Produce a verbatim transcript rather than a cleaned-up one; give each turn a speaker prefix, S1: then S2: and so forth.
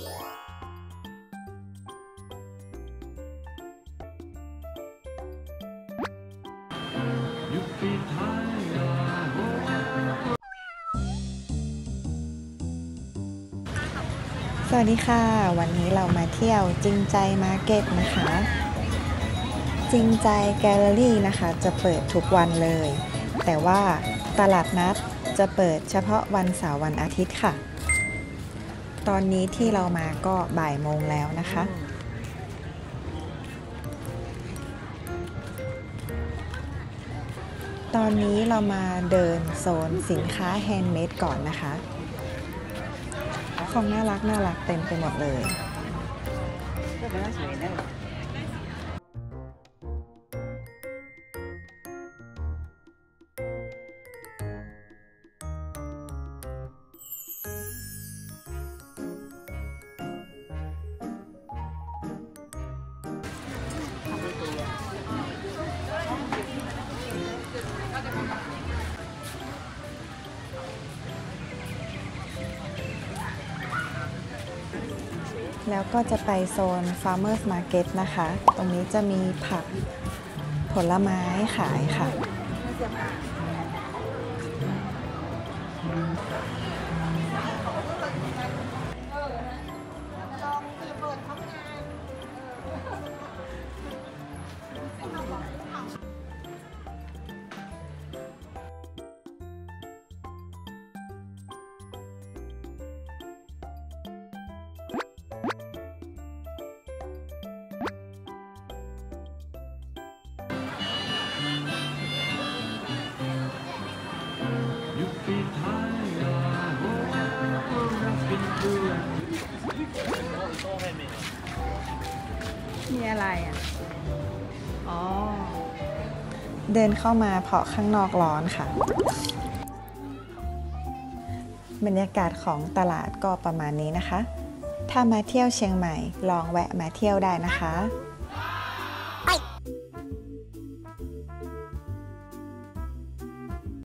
S1: สวัสดีค่ะวันนี้เรามาเที่ยวจริงใจมาร์เก็ตนะคะจริงใจแกลเลอรี่นะคะจะเปิดทุกวันเลยแต่ว่าตลาดนัดจะเปิดเฉพาะวันเสาร์วันอาทิตย์ค่ะตอนนี้ที่เรามาก็บ่ายโมงแล้วนะคะตอนนี้เรามาเดินโซนสินค้าแฮนด์เมดก่อนนะคะของน่ารักน่ารักเต็มไปหมดเลยแล้วก็จะไปโซน Farmers Market นะคะ ตรงนี้จะมีผักผลไม้ขายค่ะมีอะไรอ่ะอ๋อเดินเข้ามาเพราะข้างนอกร้อนค่ะบรรยากาศของตลาดก็ประมาณนี้นะคะถ้ามาเที่ยวเชียงใหม่ลองแวะมาเที่ยวได้นะคะ